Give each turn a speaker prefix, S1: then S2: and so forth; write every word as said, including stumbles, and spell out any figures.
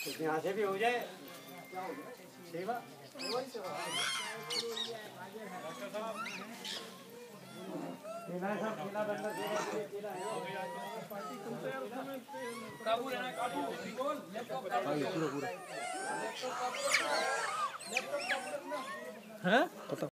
S1: यहाँ से भी हो जाए सेवा।
S2: काबू रहना, काबू बोल, लैपटॉप पूरा पूरा। हैं?